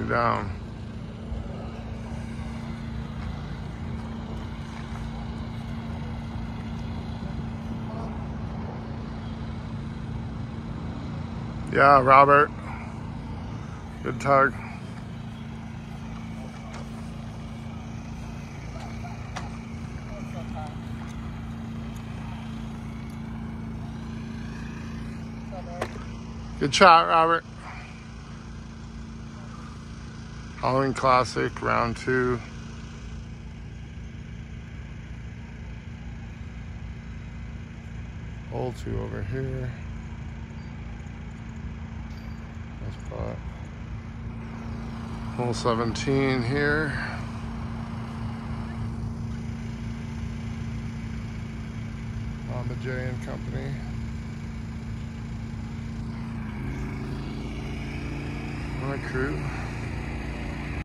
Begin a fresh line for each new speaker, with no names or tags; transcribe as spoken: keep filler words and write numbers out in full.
down. Yeah, Robert. Good tug. Good shot, Robert. Halloween Classic, round two. Hole two over here. Nice spot. Hole seventeen here. Mama J and Company. My crew.